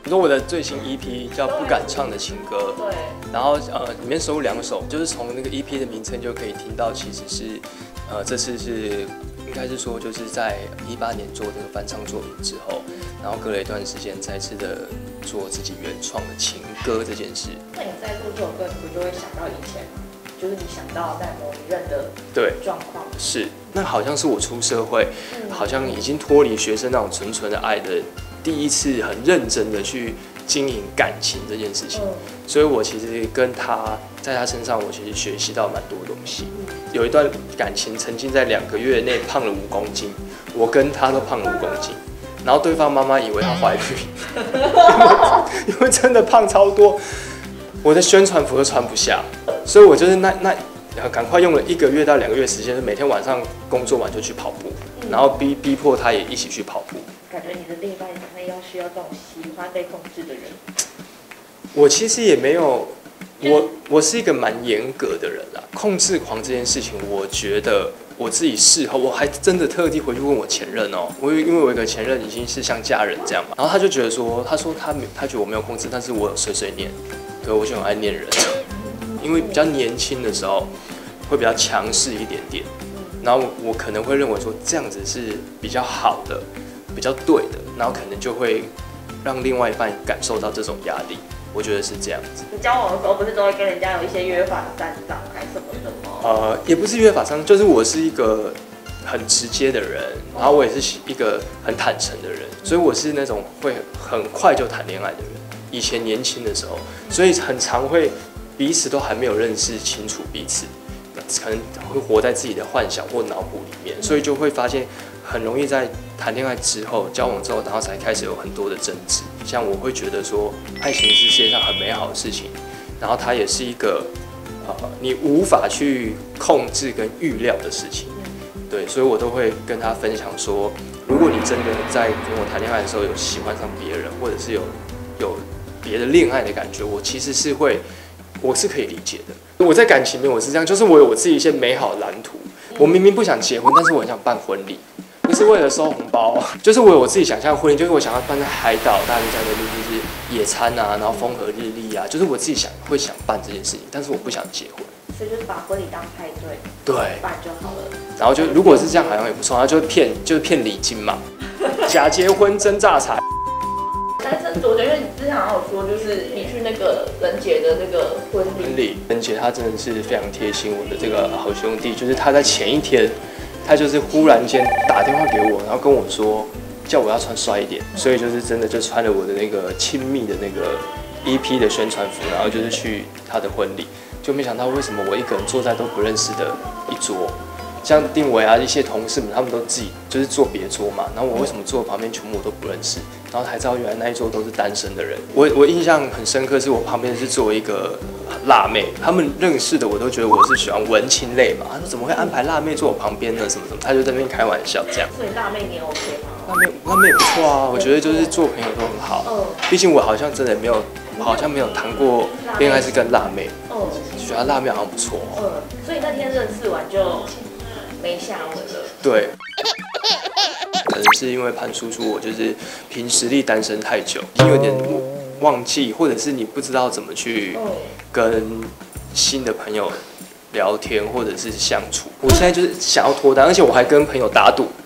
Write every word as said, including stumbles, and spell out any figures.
你说我的最新 E P 叫《不敢唱的情歌》， 对， 然后呃里面收录两首，就是从那个 E P 的名称就可以听到，其实是呃这次是应该是说就是在一八年做这个翻唱作品之后，然后隔了一段时间再次的做自己原创的情歌这件事。 那你在做这首歌，你不就会想到以前，就是你想到在某一任的对状况？ 是，那好像是我出社会，嗯、好像已经脱离学生那种纯纯的爱的。第一次很认真的去经营感情这件事情，嗯、所以我其实跟他在他身上，我其实学习到蛮多东西。嗯、有一段感情曾经在两个月内胖了五公斤，我跟他都胖了五公斤，然后对方妈妈以为他怀孕，因, 因为真的胖超多，我的宣传服都穿不下，所以我就是那那赶快用了一个月到两个月时间，每天晚上工作完就去跑步，嗯、然后逼逼迫他也一起去跑步。 感觉你的另一半可能要需要这种喜欢被控制的人。 我其实也没有，我我是一个蛮严格的人啦。控制狂这件事情，我觉得我自己事后，我还真的特地回去问我前任哦、喔。我因为我有一个前任已经是像家人这样嘛，然后他就觉得说，他说他他觉得我没有控制，但是我有碎碎念，对我就很爱念人，因为比较年轻的时候会比较强势一点点，然后我可能会认为说这样子是比较好的。比较对的，然后可能就会让另外一半感受到这种压力，我觉得是这样子。 你交往的时候不是都会跟人家有一些约法三章还是什么的吗？ 呃，也不是约法三章，就是我是一个很直接的人，然后我也是一个很坦诚的人，所以我是那种会很快就谈恋爱的人。以前年轻的时候，所以很常会彼此都还没有认识清楚彼此，可能会活在自己的幻想或脑补里面，所以就会发现。很容易在谈恋爱之后、交往之后，然后才开始有很多的争执。像我会觉得说，爱情是世界上很美好的事情，然后它也是一个呃你无法去控制跟预料的事情。对，所以我都会跟他分享说，如果你真的在跟我谈恋爱的时候有喜欢上别人，或者是有有别的恋爱的感觉，我其实是会，我是可以理解的。我在感情里面我是这样，就是我有我自己一些美好的蓝图。我明明不想结婚，但是我很想办婚礼。不是为了收红包，就是我有我自己想象的婚礼，就是我想要办在海岛，大家在那边就是野餐啊，然后风和日丽啊，就是我自己想会想办这件事情，但是我不想结婚， 所以就是把婚礼当派对， 对， 办就好了。 然后就如果是这样，好像也不错，然后就骗就是骗礼金嘛，假结婚真榨财。 单身多久？因为你之前好像有说，就是你去那个仁姐的那个婚礼， 婚礼，仁姐她真的是非常贴心，我的这个好兄弟，就是他在前一天。他就是忽然间打电话给我，然后跟我说，叫我要穿帅一点，所以就是真的就穿了我的那个亲密的那个 E P 的宣传服，然后就是去他的婚礼，就没想到为什么我一个人坐在都不认识的一桌，像定伟啊一些同事们，他们都自己就是坐别桌嘛，然后我为什么坐旁边全部我都不认识，然后才知道原来那一桌都是单身的人。我我印象很深刻，是我旁边是坐一个辣妹，他们认识的我都觉得我是喜欢文青类嘛，他说怎么会安排辣妹坐我旁边呢？什么什么，他就在那边开玩笑这样。 所以辣妹你 OK 吗？ 辣妹辣妹也不错啊，我觉得就是做朋友都很好。嗯，毕竟我好像真的没有，好像没有谈过恋爱是跟辣妹。嗯，觉得辣妹好像不错。 嗯，所以那天认识完就没下文了。 对。可能是因为潘叔叔，我就是凭实力单身太久，已经有点忘记，或者是你不知道怎么去跟新的朋友聊天或者是相处。我现在就是想要脱单，而且我还跟朋友打赌，